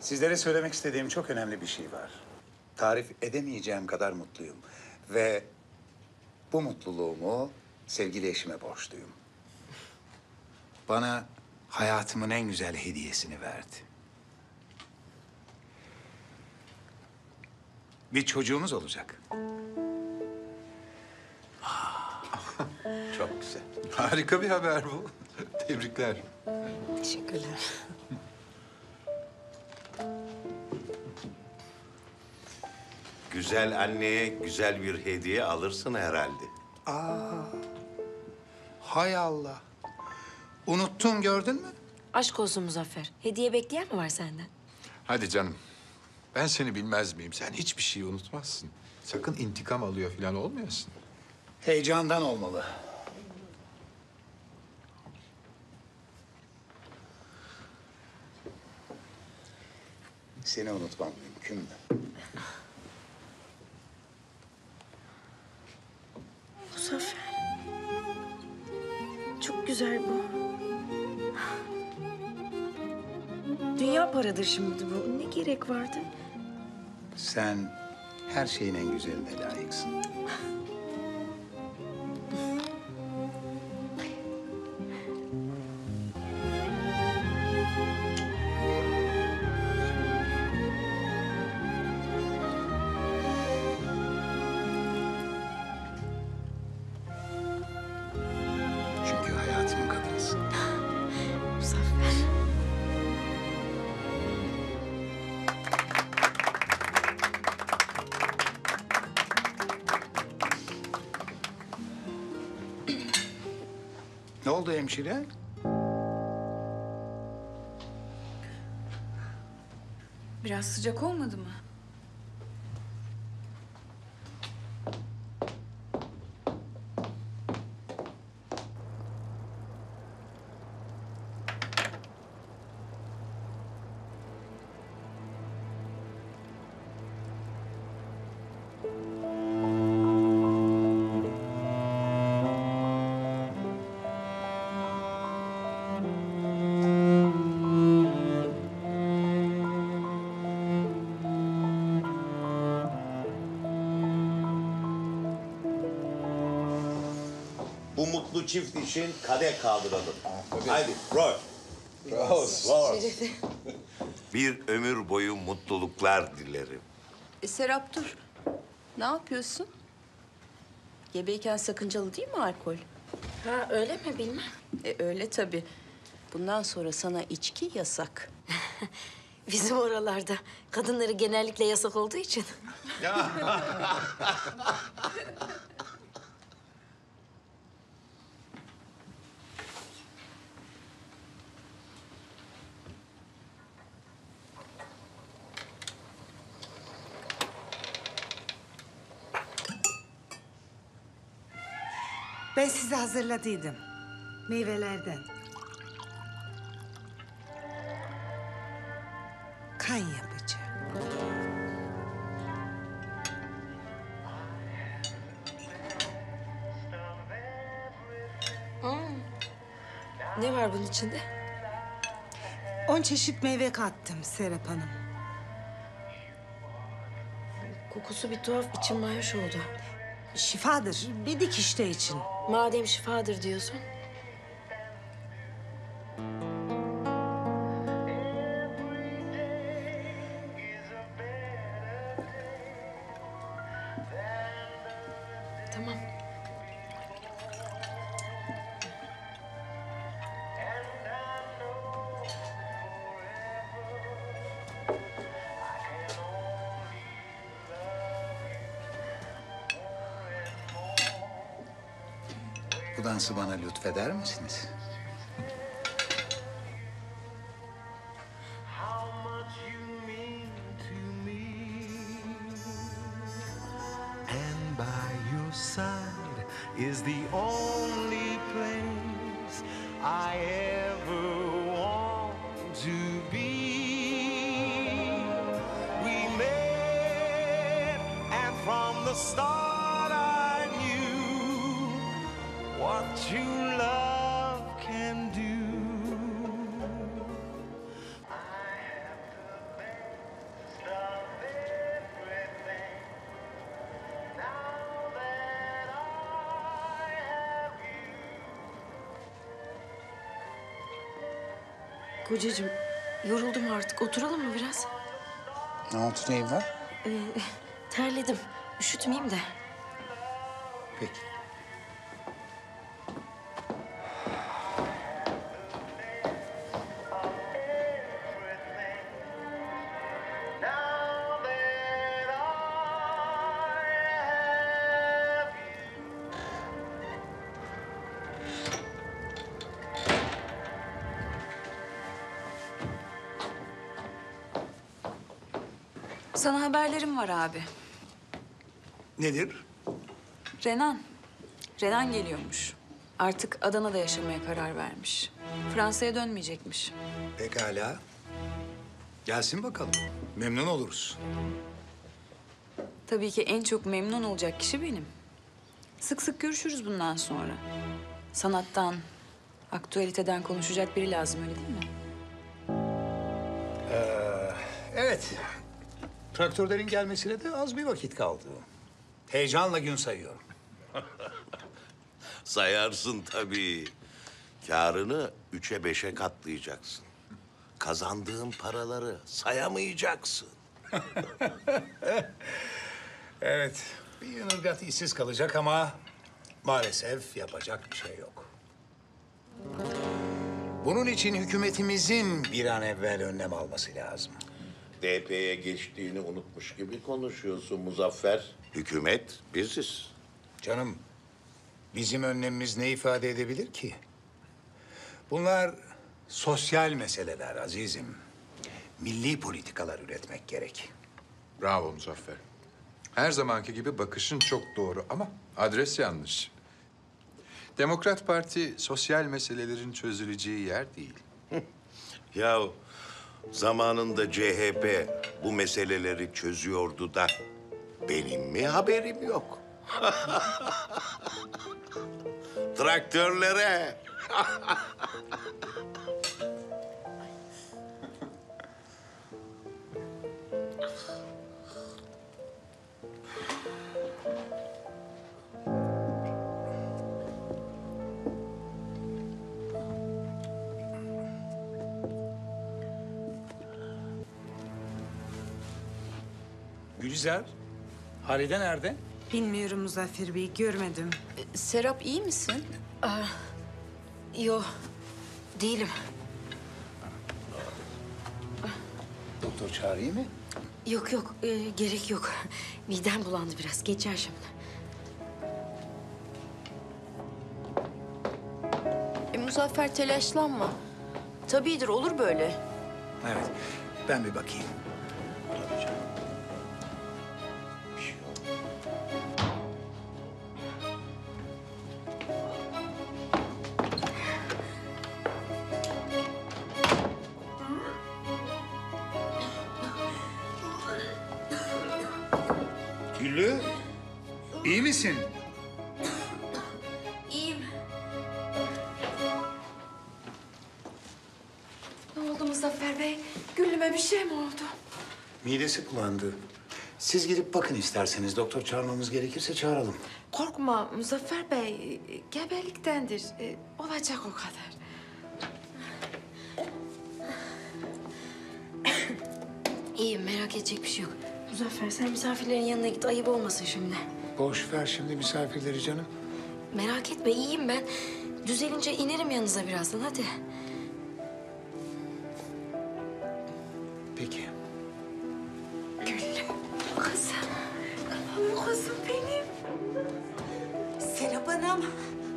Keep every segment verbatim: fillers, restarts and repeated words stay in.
Sizlere söylemek istediğim çok önemli bir şey var. Tarif edemeyeceğim kadar mutluyum. Ve bu mutluluğumu sevgili eşime borçluyum. Bana hayatımın en güzel hediyesini verdi. Bir çocuğumuz olacak. Çok güzel. Harika bir haber bu. Tebrikler. Teşekkürler. Güzel anneye güzel bir hediye alırsın herhalde. Hay Allah. Unuttun, gördün mü? Aşk olsun Muzaffer. Hediye bekleyen mi var senden? Hadi canım. Ben seni bilmez miyim? Sen hiçbir şeyi unutmazsın. Sakın intikam alıyor falan olmayasın. Heyecandan olmalı. Seni unutmam mümkün mü? Muzaffer. Çok güzel bu. Dünya paradır şimdi bu. Ne gerek vardı? Sen her şeyin en güzeline layıksın. Çünkü hayatımın kadınısın. Muzaffer. Ne oldu hemşire? Biraz sıcak olmadı mı? Bu mutlu çift için kadeh kaldıralım. Haydi Roy. Raus. Roy. Bir ömür boyu mutluluklar dilerim. E, Serap dur. Ne yapıyorsun? Gebeyken sakıncalı değil mi alkol? Ha öyle mi bilmem. E, öyle tabii. Bundan sonra sana içki yasak. Bizim oralarda kadınları genellikle yasak olduğu için. Ben size hazırladıydım. Meyvelerden. Kan yapıcı. Ne var bunun içinde? On çeşit meyve kattım Serap Hanım. Kokusu bir tuhaf, içim mayhoş oldu. Şifadır. Bir dikişte için. Madem şifadır diyorsun. Tamam. Bu dansı bana lütfeder misiniz? And by your side is the only place I ever want to be. We met, and from the start I knew what true love can do. Kocacığım, yoruldum artık. Oturalım mı biraz? Ne oldu, neyin var? Ee, terledim. Üşütmeyeyim de. Peki. Sana haberlerim var abi. Nedir? Renan. Renan geliyormuş. Artık Adana'da yaşamaya karar vermiş. Fransa'ya dönmeyecekmiş. Pekala. Gelsin bakalım. Memnun oluruz. Tabii ki en çok memnun olacak kişi benim. Sık sık görüşürüz bundan sonra. Sanattan, aktüeliteden konuşacak biri lazım, öyle değil mi? Evet. Traktörlerin gelmesine de az bir vakit kaldı. Heyecanla gün sayıyorum. Sayarsın tabii. Kârını üçe beşe katlayacaksın. Kazandığın paraları sayamayacaksın. Evet. Bir yılırgat işsiz kalacak ama maalesef yapacak bir şey yok. Bunun için hükümetimizin bir an evvel önlem alması lazım. D P'ye geçtiğini unutmuş gibi konuşuyorsun Muzaffer. Hükümet biziz. Canım, bizim önlemimiz ne ifade edebilir ki? Bunlar sosyal meseleler azizim. Milli politikalar üretmek gerek. Bravo Muzaffer. Her zamanki gibi bakışın çok doğru ama adres yanlış. Demokrat Parti sosyal meselelerin çözüleceği yer değil. Ya zamanında C H P bu meseleleri çözüyordu da benim mi haberim yok? Traktörlere. Gülizar, Halide nerede? Bilmiyorum Muzaffer Bey, görmedim. Serap iyi misin? Yo, değilim. Doktor çağırayım mı? Yok yok, ee, gerek yok. Midem bulandı biraz. Geçer şimdi. E, Muzaffer telaşlanma. Tabiidir, olur böyle. Evet, ben bir bakayım. Tabii canım. Bir şey yok. Güllü, iyi misin? İyiyim. Ne oldu Muzaffer Bey? Güllüme bir şey mi oldu? Midesi bulandı. Siz gidip bakın isterseniz. Doktor çağırmamız gerekirse çağıralım. Korkma Muzaffer Bey, gebeliktendir. E, olacak o kadar. İyiyim, merak edecek bir şey yok. Muzaffer, sen misafirlerin yanına git. Ayıp olmasın şimdi. Boş ver şimdi misafirleri canım. Merak etme, iyiyim ben. Düzelince inerim yanınıza birazdan, hadi. Peki. Kızım, aman kızım benim. Serap Hanım.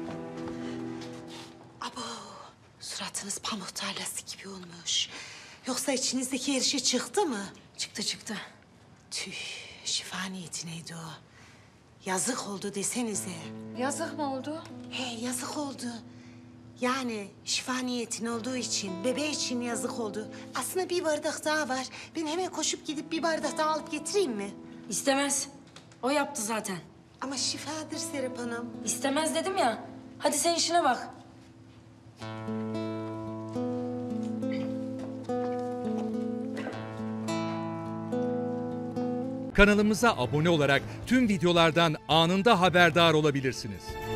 Abo, suratınız pamuk tarlası gibi olmuş. Yoksa içinizdeki her şey çıktı mı? Çıktı çıktı. Tüh, şifa niyetindeydi o. Yazık oldu desenize. Yazık mı oldu? He, yazık oldu. Yani şifa niyetin olduğu için, bebeği için yazık oldu. Aslında bir bardak daha var. Ben hemen koşup gidip bir bardak daha alıp getireyim mi? İstemez. O yaptı zaten. Ama şifadır Serap Hanım. İstemez dedim ya. Hadi sen işine bak. Kanalımıza abone olarak tüm videolardan anında haberdar olabilirsiniz.